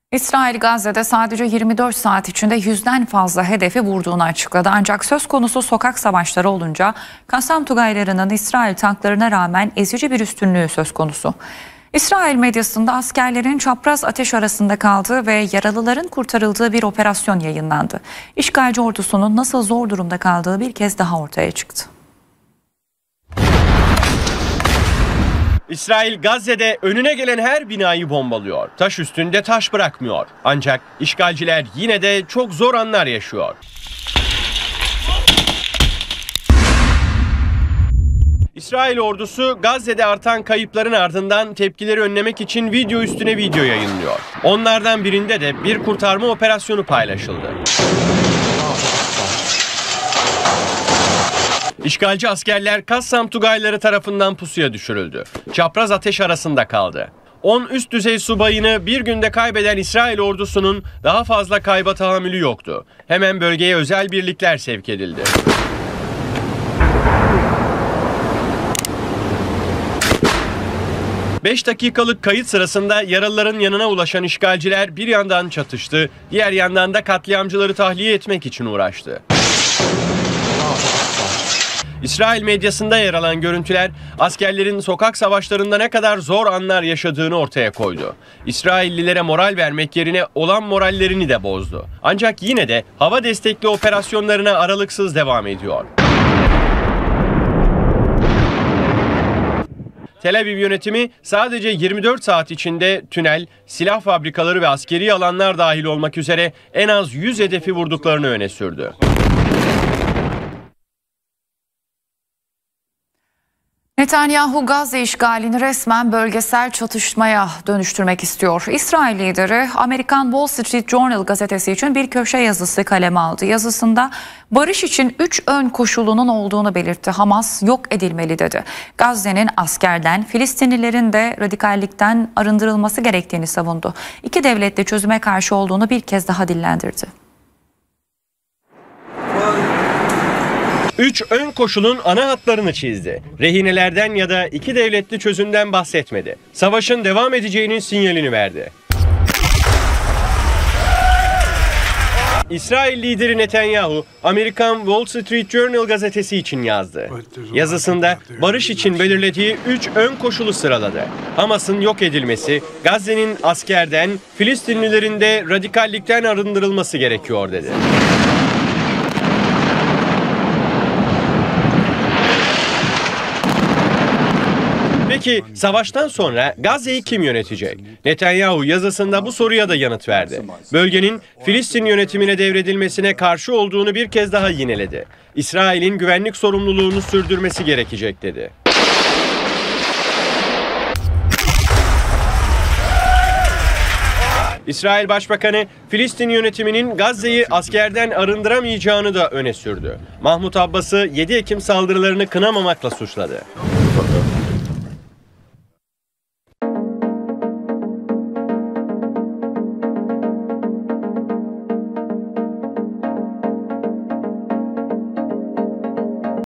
İsrail Gazze'de sadece 24 saat içinde 100'den fazla hedefi vurduğunu açıkladı. Ancak söz konusu sokak savaşları olunca Kassam Tugaylarının İsrail tanklarına rağmen ezici bir üstünlüğü söz konusu. İsrail medyasında askerlerin çapraz ateş arasında kaldığı ve yaralıların kurtarıldığı bir operasyon yayınlandı. İşgalci ordusunun nasıl zor durumda kaldığı bir kez daha ortaya çıktı. İsrail Gazze'de önüne gelen her binayı bombalıyor. Taş üstünde taş bırakmıyor. Ancak işgalciler yine de çok zor anlar yaşıyor. İsrail ordusu Gazze'de artan kayıpların ardından tepkileri önlemek için video üstüne video yayınlıyor. Onlardan birinde de bir kurtarma operasyonu paylaşıldı. İşgalci askerler Kassam Tugayları tarafından pusuya düşürüldü. Çapraz ateş arasında kaldı. 10 üst düzey subayını bir günde kaybeden İsrail ordusunun daha fazla kayba tahammülü yoktu. Hemen bölgeye özel birlikler sevk edildi. Beş dakikalık kayıt sırasında yaralıların yanına ulaşan işgalciler bir yandan çatıştı, diğer yandan da katliamcıları tahliye etmek için uğraştı. İsrail medyasında yer alan görüntüler askerlerin sokak savaşlarında ne kadar zor anlar yaşadığını ortaya koydu. İsraillilere moral vermek yerine olan morallerini de bozdu. Ancak yine de hava destekli operasyonlarına aralıksız devam ediyor. Tel Aviv yönetimi sadece 24 saat içinde tünel, silah fabrikaları ve askeri alanlar dahil olmak üzere en az 100 hedefi vurduklarını öne sürdü. Netanyahu Gazze işgalini resmen bölgesel çatışmaya dönüştürmek istiyor. İsrail lideri Amerikan Wall Street Journal gazetesi için bir köşe yazısı kaleme aldı. Yazısında barış için 3 ön koşulunun olduğunu belirtti. Hamas yok edilmeli dedi. Gazze'nin askerden, Filistinlilerin de radikallikten arındırılması gerektiğini savundu. İki devletli çözüme karşı olduğunu bir kez daha dillendirdi. 3 ön koşulun ana hatlarını çizdi. Rehinelerden ya da iki devletli çözümden bahsetmedi. Savaşın devam edeceğinin sinyalini verdi. İsrail lideri Netanyahu, Amerikan Wall Street Journal gazetesi için yazdı. Yazısında barış için belirlediği 3 ön koşulu sıraladı. Hamas'ın yok edilmesi, Gazze'nin askerden, Filistinlilerin de radikallikten arındırılması gerekiyor dedi. Peki savaştan sonra Gazze'yi kim yönetecek? Netanyahu yazısında bu soruya da yanıt verdi. Bölgenin Filistin yönetimine devredilmesine karşı olduğunu bir kez daha yineledi. İsrail'in güvenlik sorumluluğunu sürdürmesi gerekecek dedi. İsrail Başbakanı Filistin yönetiminin Gazze'yi askerden arındıramayacağını da öne sürdü. Mahmut Abbas'ı 7 Ekim saldırılarını kınamamakla suçladı.